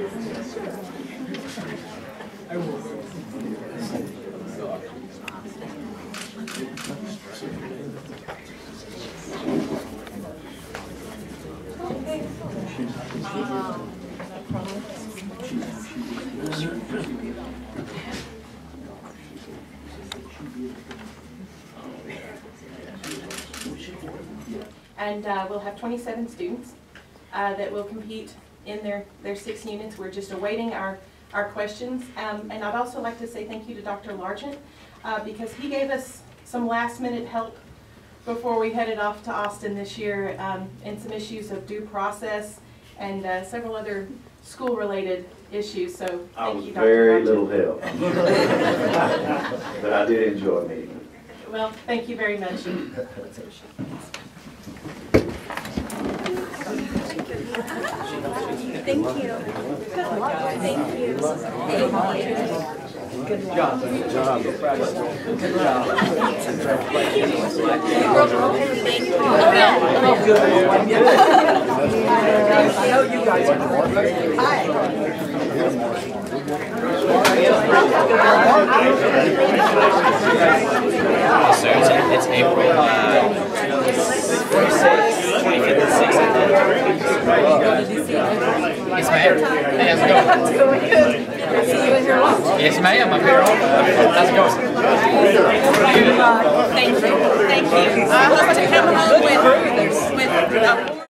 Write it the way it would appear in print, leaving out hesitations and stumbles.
And we'll have 27 students that will compete in their 6 units. We're just awaiting our questions. And I'd also like to say thank you to Dr. Largent because he gave us some last-minute help before we headed off to Austin this year in some issues of due process and several other school-related issues. So thank you, Dr. Very Largent. little help, but I did enjoy meeting you. Well, thank you very much. Thank you. Good luck. Thank you. Thank you. Good job. Good job. Good job. Oh, good. I know you guys are Hi. So it's April 25th and 6th. Yes, ma'am. Hey, how's it going? Yes, ma'am. I'm here all. How's it going? Thank you. Thank you. I hope to come home with